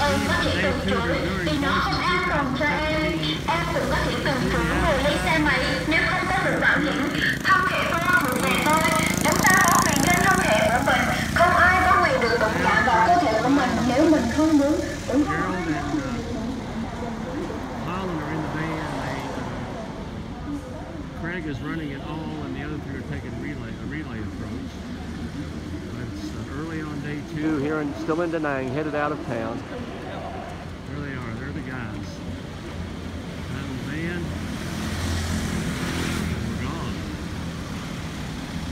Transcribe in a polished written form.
có thể từ chối vì nó không an toàn cho em. Em cũng có thể từ chối ngồi lên xe máy nếu không có được bảo hiểm. Thân thể tôi thuộc về tôi. Chúng ta có quyền trên thân thể của mình. Không ai có quyền được đụng chạm vào cơ thể của mình nếu mình không muốn. Đúng không? Craig is running it all, and the other two are taking a relay approach. It's early on day 2 here, still in Da Nang, headed out of town.